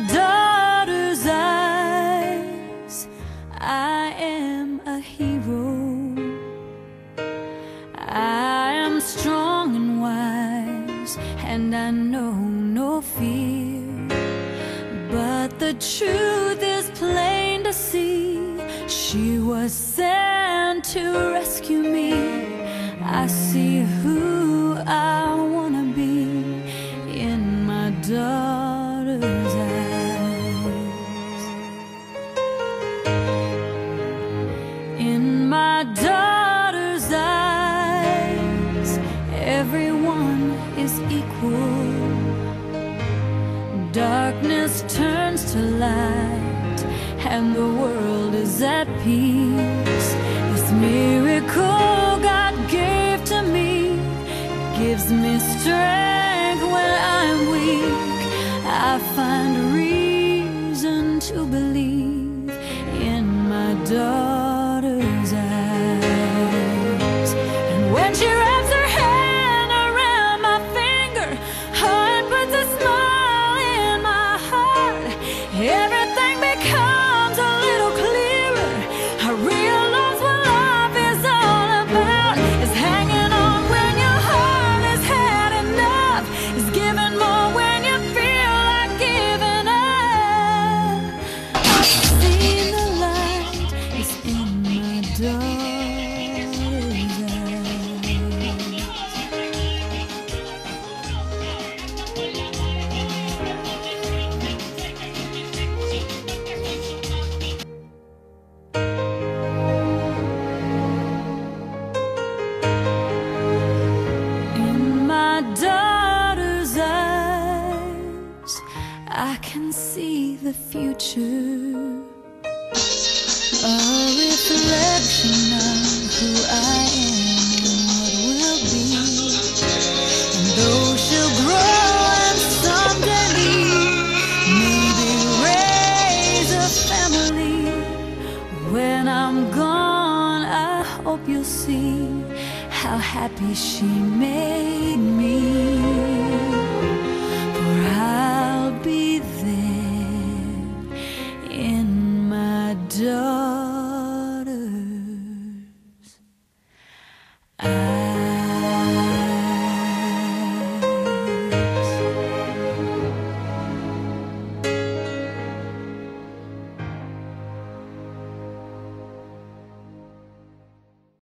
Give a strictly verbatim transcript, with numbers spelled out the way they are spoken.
daughter's eyes, I am a hero. I am strong and wise, and I know no fear. But the truth is plain to see, she was sent to rescue me. I see who I wanna be in my daughter's eyes. In my daughter's eyes, everyone is equal. Darkness turns to light, and the world is at peace. This miracle God gave to me gives me strength when I'm weak. I find reason to believe in my daughter's eyes. And when she wraps her hand around my finger, heart puts a smile in my heart. Everything becomes a little clearer. I realize what life is all about. It's hanging on when your heart has had enough. It's giving more when you feel like giving up. I've seen the light, it's in my daughter's eyes. In my daughter's eyes, I can see the future, a reflection of who I am and what will be. And though she'll grow and someday leave, maybe raise a family, when I'm gone, I hope you'll see how happy she made me.